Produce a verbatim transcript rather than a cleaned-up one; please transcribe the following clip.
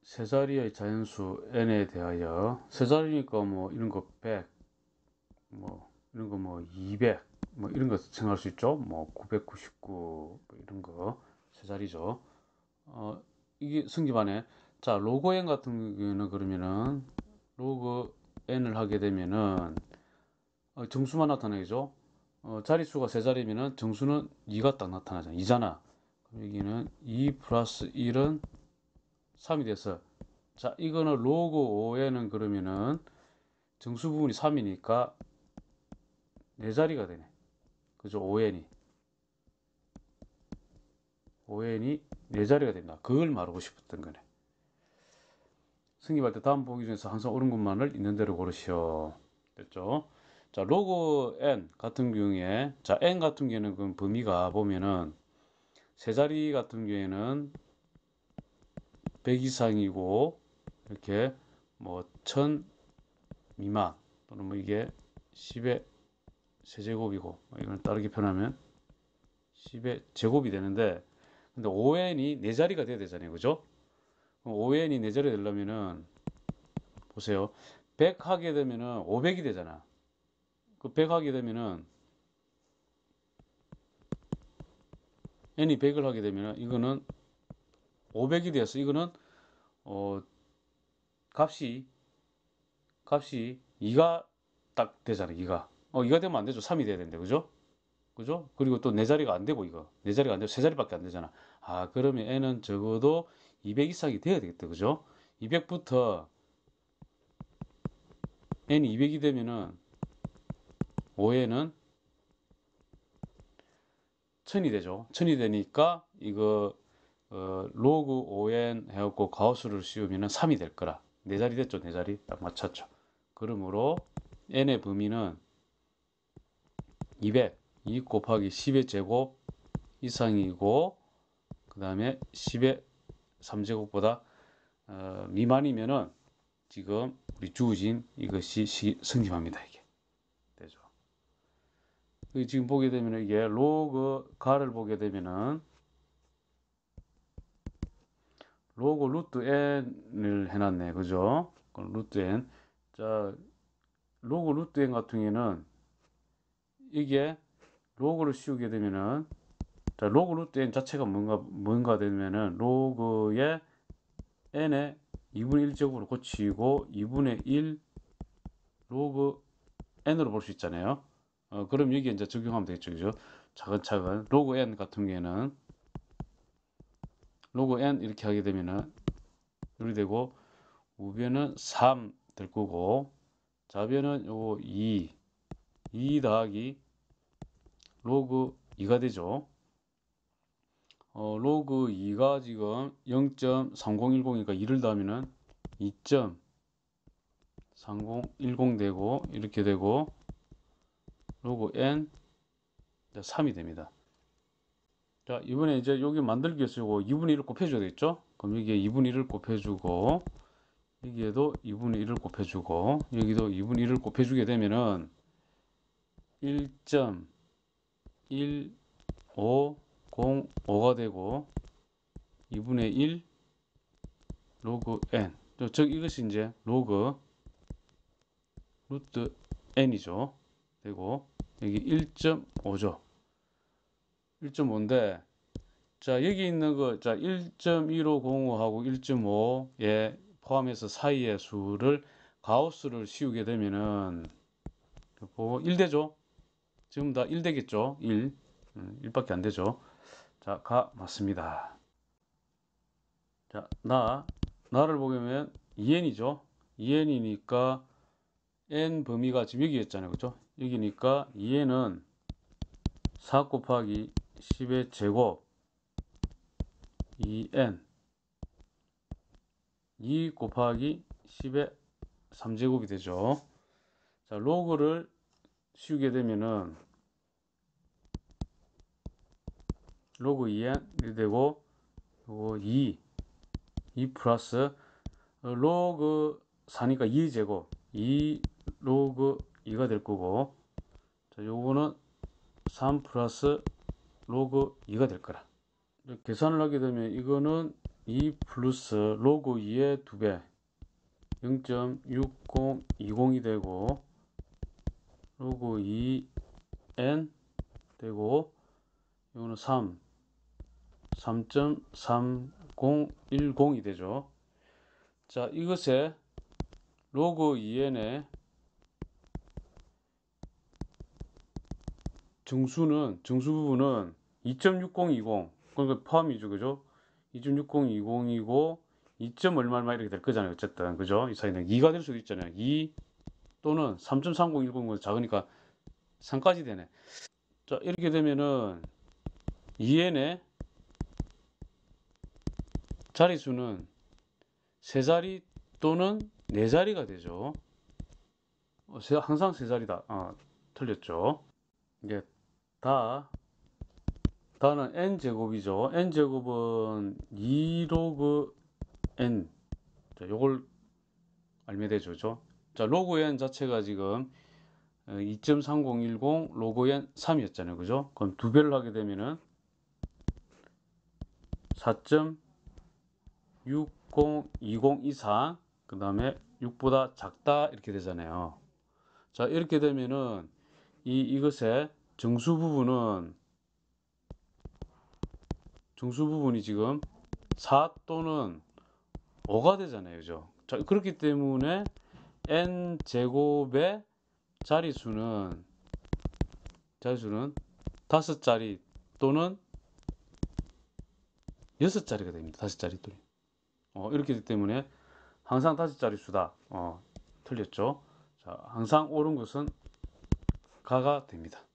세 자리의 자연수 n에 대하여 세 자리니까 뭐 이런 거 백, 뭐 이런 거 뭐 이백, 뭐 이런 거 생각할 수 있죠. 뭐 구백구십구 뭐 이런 거 세 자리죠. 어 이게 승기반에 자 로그 n 같은 경우는 그러면은 로그 n을 하게 되면은 어, 정수만 나타나겠죠. 어, 자릿수가 세 자리면은 정수는 이가 딱 나타나잖아. 이잖아. 그럼 여기는 이 플러스 일은 삼이 됐어. 자, 이거는 로그 오에는 그러면은 정수 부분이 삼이니까 네 자리가 되네. 그죠? 오엔이. 오엔이 네 자리가 된다. 그걸 말하고 싶었던 거네. 승립할 때 다음 보기 중에서 항상 옳은 것만을 있는 대로 고르시오. 됐죠? 자, 로그 n 같은 경우에, 자, n 같은 경우에는 그 범위가 보면은 세 자리 같은 경우에는 백 이상이고, 이렇게 뭐 천 미만, 또는 뭐 이게 십의 세제곱이고, 이걸 다르게 표현하면 십의 제곱이 되는데, 근데 오엔이 네 자리가 돼야 되잖아요. 그죠? 오엔이 네 자리 되려면은, 보세요. 백 하게 되면은 오백이 되잖아. 그 백 하게 되면은, n이 백을 하게 되면은, 이거는 오백이 되었어. 이거는, 어, 값이, 값이 이가 딱 되잖아. 이가. 어, 이가 되면 안 되죠. 삼이 돼야 되는데. 그죠? 그죠? 그리고 또 네 자리가 안 되고 이거 네 자리가 안 되고 세 자리밖에 안 되잖아. 아 그러면 n은 적어도 이백 이상이 돼야 되겠다. 그죠? 이백부터 n이 이백이 되면은 오에는 천이 되죠. 천이 되니까 이거 어, 로그 오엔 해갖고 가우스를 씌우면은 삼이 될 거라. 네 자리 됐죠. 네 자리 딱 맞췄죠. 그러므로 n의 범위는 이백, 이 곱하기 십의 제곱 이상이고 그 다음에 십의 삼 제곱보다 어, 미만이면은 지금 우리 주어진 이것이 시, 성립합니다. 이게 되죠. 지금 보게 되면 이게 로그 가를 보게 되면은 로그 루트 n을 해놨네, 그죠? 루트 n. 자, 로그 루트 n 같은 경우에는 이게 로그를 씌우게 되면은 자, 로그 루트 n 자체가 뭔가 뭔가 되면은 로그의 n의 이분의 일 제곱으로 고치고 이분의 일 로그 n으로 볼 수 있잖아요. 어, 그럼 여기 이제 적용하면 되겠죠. 그죠? 차근차근. 로그 n 같은 경우에는 로그 n 이렇게 하게 되면은 이렇게 되고 우변은 삼 될 거고 좌변은 요거 이, 이 더하기 로그 이가 되죠. 어, 로그 이가 지금 영 점 삼공일공이니까 이를 더하면은 이 점 삼공일공 되고 이렇게 되고 로그 n 삼이 됩니다. 자, 이번에 이제 여기 만들기 위해서 요거 이분의 일을 곱해줘야 되겠죠? 그럼 여기에 이분의 일을 곱해주고, 여기에도 이분의 일을 곱해주고, 여기도 이분의 일을 곱해주게 되면은 일 점 일오공오가 되고, 이분의 일 로그 n. 즉, 이것이 이제 로그 루트 n이죠. 되고, 여기 일 점 오죠. 일 점 오인데, 자, 여기 있는 거, 자, 일 점 일오공오하고 일 점 오에 포함해서 사이의 수를, 가우스를 씌우게 되면은, 보고 일 되죠? 지금 다 일 되겠죠? 일. 음, 일밖에 안 되죠? 자, 가, 맞습니다. 자, 나, 나를 보면 이 엔이죠? 이 엔이니까 n 범위가 지금 여기 있잖아요. 그죠? 여기니까 이 엔은 사 곱하기 십의 제곱 이 엔 이 곱하기 십의 삼 제곱이 되죠. 자, 로그를 씌우게 되면은 로그 이 엔 이 되고 요거 이, 이 플러스 로그 사니까 이 제곱 이 로그 이가 될 거고 자, 요거는 삼 플러스 로그 이가 될 거라. 계산을 하게 되면 이거는 이 플러스 로그 이의 두 배 영 점 육공이공이 되고 로그 이 엔 되고 이거는 삼, 삼 점 삼공일공이 되죠. 자, 이것에 로그 이 엔의 정수는 정수 부분은 이 점 육공이공 그러니까 포함이죠, 그죠? 이 점 육공이공이고 이 점 얼마 얼마 이렇게 될 거잖아요. 어쨌든 그죠? 이 사이는 이가 될 수도 있잖아요. 이 또는 삼 점 삼공일공은 작으니까 삼까지 되네. 자, 이렇게 되면은 이 엔의 자리수는 세 자리 또는 네 자리가 되죠. 어, 항상 세 자리다. 어, 틀렸죠. 이게 다 다는 n제곱이죠. n제곱은 이 로그 n. 자, 요걸 알면 되죠. 그죠? 자, 로그 n 자체가 지금 이 점 삼공일공 로그 n 삼이었잖아요. 그죠? 그럼 두 배를 하게 되면은 사 점 육공이공 이상, 그 다음에 육보다 작다 이렇게 되잖아요. 자, 이렇게 되면은 이 이것의 정수 부분은 정수 부분이 지금 사 또는 오가 되잖아요. 그죠? 자, 그렇기 때문에 n 제곱의 자리수는 자리수는 다섯 자리 또는 여섯 자리가 됩니다. 다섯 자리 또는. 어, 이렇게 되기 때문에 항상 다섯 자리수다. 어, 틀렸죠? 자, 항상 옳은 것은 가가 됩니다.